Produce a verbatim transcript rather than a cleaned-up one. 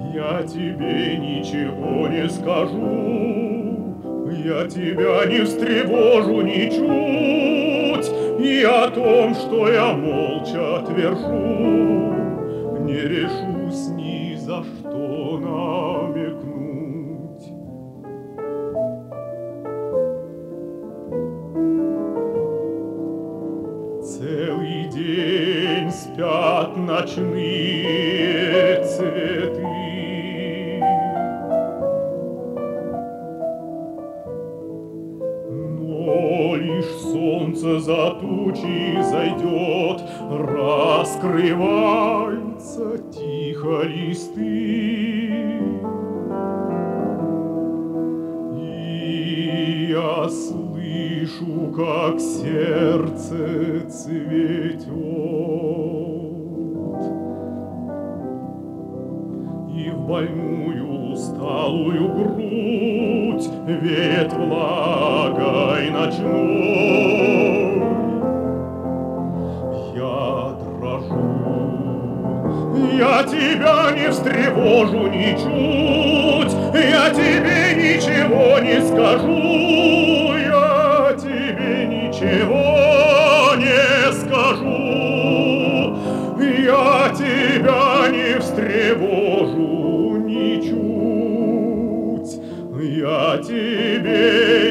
Я тебе ничего не скажу, я тебя не встревожу ничуть, и о том, что я молча отвержу, не решусь ни за что намекнуть. Целый день спят ночные цветы, но лишь солнце за тучи зайдет, раскрываются тихо листы, и я слышу, как сердце цветет, и в больную усталую грудь веет влагой ночной. Я дрожу, я тебя не встревожу ничуть, я тебе ничего не скажу, я тебе ничего не скажу, я тебя не встревожу ничуть, я тебе